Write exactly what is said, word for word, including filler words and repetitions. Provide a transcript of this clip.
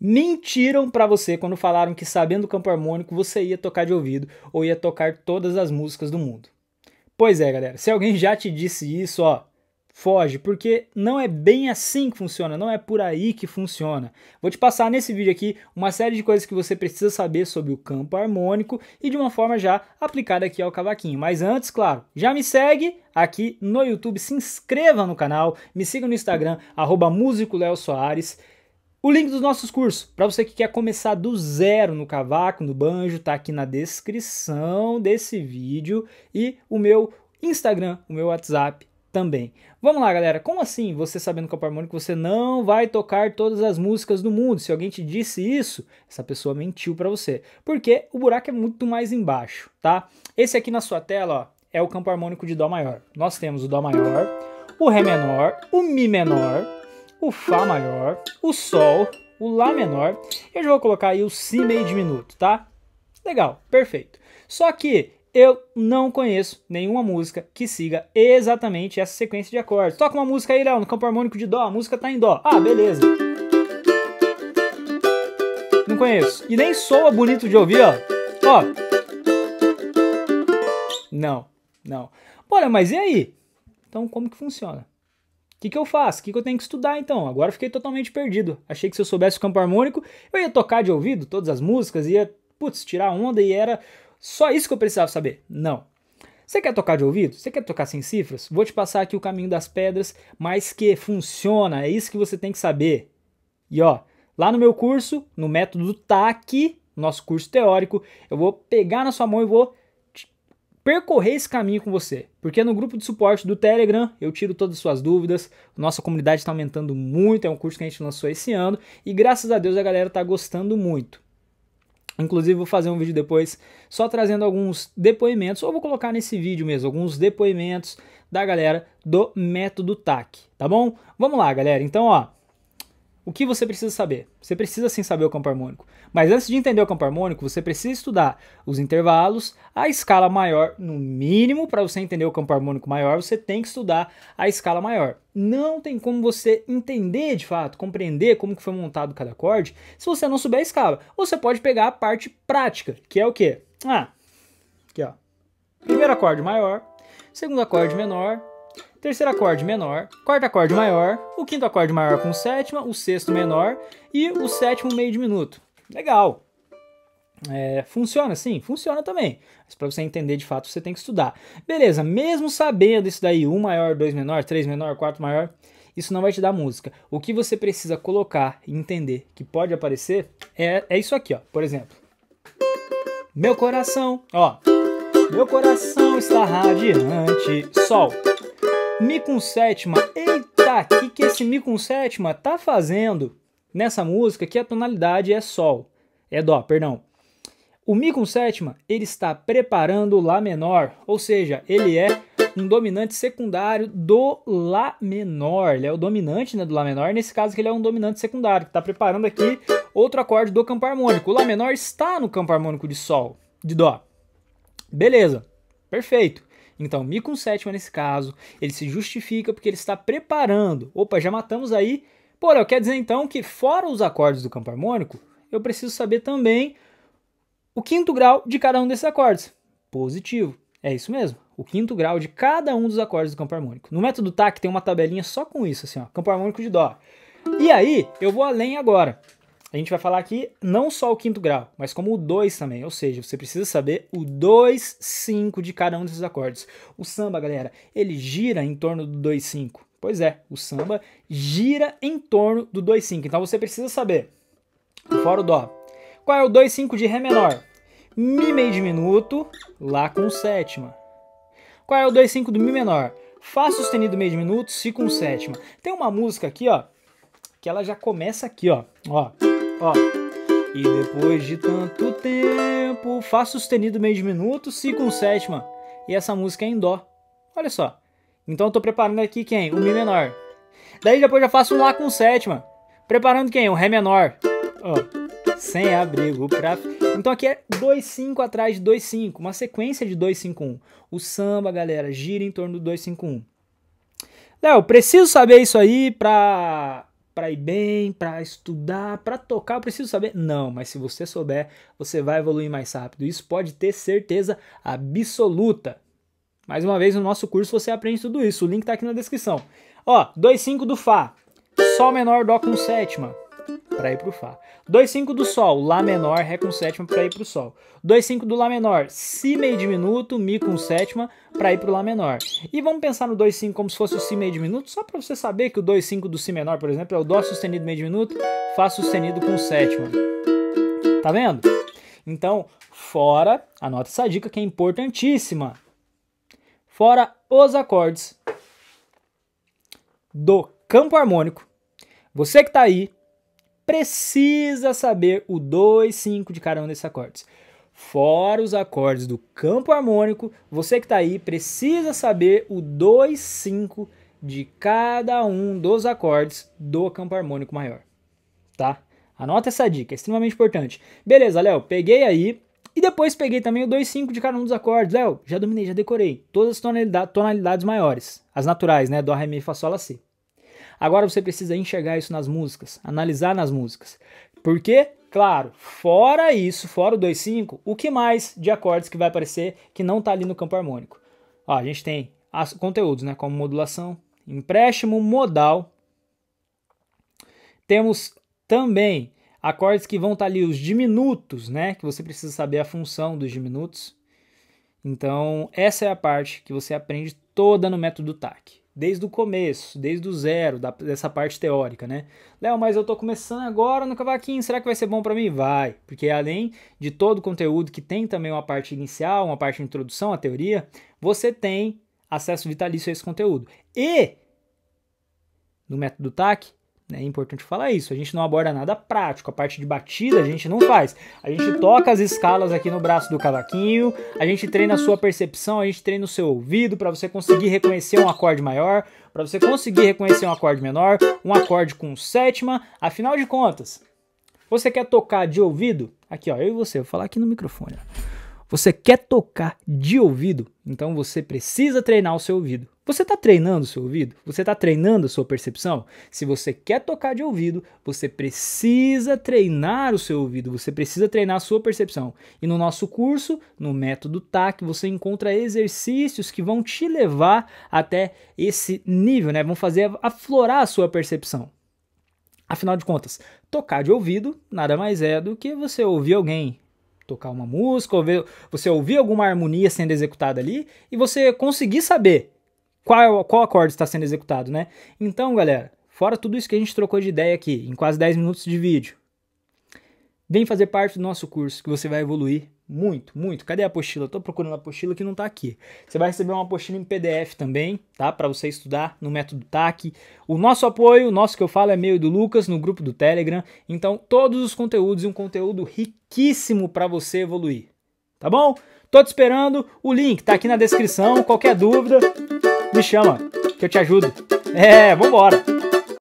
Mentiram pra você quando falaram que sabendo o campo harmônico você ia tocar de ouvido ou ia tocar todas as músicas do mundo. Pois é, galera, se alguém já te disse isso, ó, foge, porque não é bem assim que funciona, não é por aí que funciona. Vou te passar nesse vídeo aqui uma série de coisas que você precisa saber sobre o campo harmônico e de uma forma já aplicada aqui ao cavaquinho. Mas antes, claro, já me segue aqui no YouTube, se inscreva no canal, me siga no Instagram, arroba músico Léo Soares. O link dos nossos cursos, para você que quer começar do zero no cavaco, no banjo, tá aqui na descrição desse vídeo e o meu Instagram, o meu WhatsApp também. Vamos lá, galera, como assim você sabendo campo harmônico você não vai tocar todas as músicas do mundo? Se alguém te disse isso, essa pessoa mentiu para você, porque o buraco é muito mais embaixo, tá? Esse aqui na sua tela, ó, é o campo harmônico de Dó maior. Nós temos o Dó maior, o Ré menor, o Mi menor, o Fá maior, o Sol, o Lá menor, eu já vou colocar aí o Si meio diminuto, tá? Legal, perfeito. Só que eu não conheço nenhuma música que siga exatamente essa sequência de acordes. Toca uma música aí, Léo, no campo harmônico de Dó, a música tá em Dó. Ah, beleza. Não conheço. E nem soa bonito de ouvir, ó. Ó. Não, não. Olha, mas e aí? Então como que funciona? O que, que eu faço? O que, que eu tenho que estudar então? Agora eu fiquei totalmente perdido. Achei que se eu soubesse o campo harmônico, eu ia tocar de ouvido todas as músicas, ia, putz, tirar onda e era só isso que eu precisava saber. Não. Você quer tocar de ouvido? Você quer tocar sem cifras? Vou te passar aqui o caminho das pedras, mas que funciona, é isso que você tem que saber. E ó, lá no meu curso, no método T A C, nosso curso teórico, eu vou pegar na sua mão e vou percorrer esse caminho com você, porque no grupo de suporte do Telegram eu tiro todas as suas dúvidas, nossa comunidade está aumentando muito, é um curso que a gente lançou esse ano e graças a Deus a galera está gostando muito. Inclusive vou fazer um vídeo depois só trazendo alguns depoimentos, ou vou colocar nesse vídeo mesmo, alguns depoimentos da galera do método T A C, tá bom? Vamos lá, galera, então ó, o que você precisa saber? Você precisa sim saber o campo harmônico. Mas antes de entender o campo harmônico, você precisa estudar os intervalos, a escala maior, no mínimo, para você entender o campo harmônico maior, você tem que estudar a escala maior. Não tem como você entender, de fato, compreender como que foi montado cada acorde, se você não souber a escala. Ou você pode pegar a parte prática, que é o quê? Ah, aqui ó. Primeiro acorde maior, segundo acorde menor, terceiro acorde menor, quarto acorde maior, o quinto acorde maior com sétima, o sexto menor e o sétimo meio diminuto. Legal. É, funciona sim? Funciona também. Mas para você entender de fato você tem que estudar. Beleza, mesmo sabendo isso daí, um maior, dois menor, três menor, quatro maior, isso não vai te dar música. O que você precisa colocar e entender que pode aparecer é, é isso aqui, ó. Por exemplo. Meu coração, ó. Meu coração está radiante. Sol. Mi com sétima, eita, o que, que esse Mi com sétima tá fazendo nessa música que a tonalidade é Sol, é Dó, perdão. O Mi com sétima, ele está preparando o Lá menor, ou seja, ele é um dominante secundário do Lá menor, ele é o dominante, né, do Lá menor, nesse caso que ele é um dominante secundário, que está preparando aqui outro acorde do campo harmônico. O Lá menor está no campo harmônico de Sol, de Dó. Beleza, perfeito. Então, Mi com sétima nesse caso, ele se justifica porque ele está preparando. Opa, já matamos aí. Pô, Léo, quer dizer então que fora os acordes do campo harmônico, eu preciso saber também o quinto grau de cada um desses acordes. Positivo, é isso mesmo. O quinto grau de cada um dos acordes do campo harmônico. No método T A C tem uma tabelinha só com isso, assim, ó, campo harmônico de Dó. E aí, eu vou além agora. A gente vai falar aqui não só o quinto grau, mas como o dois também. Ou seja, você precisa saber o dois, cinco de cada um desses acordes. O samba, galera, ele gira em torno do dois, cinco. Pois é, o samba gira em torno do dois, cinco. Então você precisa saber, fora o Dó, qual é o dois, cinco de Ré menor? Mi meio diminuto, Lá com sétima. Qual é o dois, cinco do Mi menor? Fá sustenido meio diminuto, Si com sétima. Tem uma música aqui, ó, que ela já começa aqui, ó, ó. Ó, e depois de tanto tempo, Fá sustenido meio diminuto, Si com sétima. E essa música é em Dó. Olha só. Então eu tô preparando aqui quem? O Mi menor. Daí depois já faço um Lá com sétima. Preparando quem? O Ré menor. Ó, sem abrigo pra... Então aqui é dois, cinco atrás de dois, cinco. Uma sequência de dois, cinco, um. O samba, galera, gira em torno do dois, cinco, um. Léo, preciso saber isso aí pra... para ir bem, para estudar, para tocar, eu preciso saber. Não, mas se você souber, você vai evoluir mais rápido. Isso pode ter certeza absoluta. Mais uma vez, no nosso curso você aprende tudo isso. O link tá aqui na descrição. Ó, dois cinco do Fá, Sol menor, Dó com sétima, para ir pro Fá. dois cinco do Sol, Lá menor, Ré com sétima, para ir pro Sol. dois cinco do Lá menor, Si meio diminuto, Mi com sétima, para ir pro Lá menor. E vamos pensar no dois cinco como se fosse o Si meio diminuto, só para você saber que o dois cinco do Si menor, por exemplo, é o Dó sustenido meio diminuto, Fá sustenido com sétima. Tá vendo? Então, fora, anota essa dica que é importantíssima. Fora os acordes do campo harmônico, você que tá aí, precisa saber o dois cinco de cada um desses acordes. Fora os acordes do campo harmônico, você que está aí precisa saber o dois cinco de cada um dos acordes do campo harmônico maior, tá? Anota essa dica, é extremamente importante. Beleza, Léo, peguei aí e depois peguei também o dois cinco de cada um dos acordes. Léo, já dominei, já decorei todas as tonalidades, tonalidades maiores, as naturais, né? Dó, Ré, Mi, Fá, Sol, Lá, Si. Agora você precisa enxergar isso nas músicas, analisar nas músicas. Porque, claro, fora isso, fora o dois cinco, o que mais de acordes que vai aparecer que não está ali no campo harmônico? Ó, a gente tem as conteúdos, né, como modulação, empréstimo, modal. Temos também acordes que vão estar tá ali, os diminutos, né, que você precisa saber a função dos diminutos. Então, essa é a parte que você aprende toda no método T A C. Desde o começo, desde o zero, da, dessa parte teórica, né? Léo, mas eu tô começando agora no cavaquinho, será que vai ser bom para mim? Vai, porque além de todo o conteúdo que tem também uma parte inicial, uma parte de introdução à teoria, você tem acesso vitalício a esse conteúdo. E, no método T A C, é importante falar isso, a gente não aborda nada prático, a parte de batida a gente não faz. A gente toca as escalas aqui no braço do cavaquinho, a gente treina a sua percepção, a gente treina o seu ouvido para você conseguir reconhecer um acorde maior, para você conseguir reconhecer um acorde menor, um acorde com sétima. Afinal de contas, você quer tocar de ouvido? Aqui, ó, eu e você, vou falar aqui no microfone. Você quer tocar de ouvido? Então você precisa treinar o seu ouvido. Você está treinando o seu ouvido? Você está treinando a sua percepção? Se você quer tocar de ouvido, você precisa treinar o seu ouvido, você precisa treinar a sua percepção. E no nosso curso, no método T A C, você encontra exercícios que vão te levar até esse nível, né? Vão fazer aflorar a sua percepção. Afinal de contas, tocar de ouvido nada mais é do que você ouvir alguém tocar uma música, ouvir, você ouvir alguma harmonia sendo executada ali e você conseguir saber qual, qual acorde está sendo executado, né? Então, galera, fora tudo isso que a gente trocou de ideia aqui, em quase dez minutos de vídeo, vem fazer parte do nosso curso que você vai evoluir muito, muito. Cadê a apostila? Eu tô procurando a apostila que não tá aqui. Você vai receber uma apostila em P D F também, tá? Para você estudar no método T A C. O nosso apoio, o nosso que eu falo é meu e do Lucas, no grupo do Telegram. Então, todos os conteúdos e um conteúdo riquíssimo para você evoluir. Tá bom? Tô te esperando. O link tá aqui na descrição. Qualquer dúvida, me chama, que eu te ajudo. É, vambora!